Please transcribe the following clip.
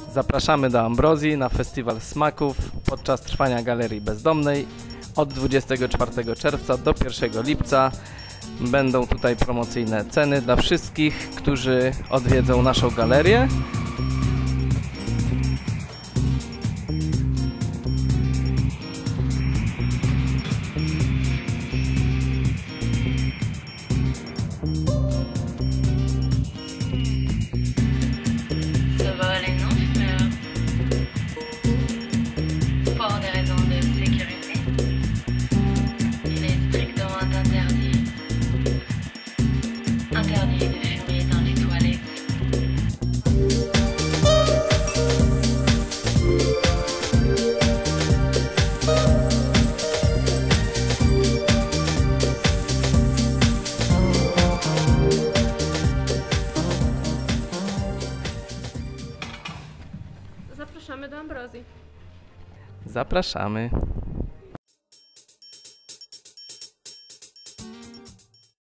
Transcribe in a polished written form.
Zapraszamy do Ambrozji na Festiwal Smaków podczas trwania Galerii Bezdomnej od 24 czerwca do 1 lipca. Będą tutaj promocyjne ceny dla wszystkich, którzy odwiedzą naszą galerię. Zapraszamy do Ambrozji. Zapraszamy.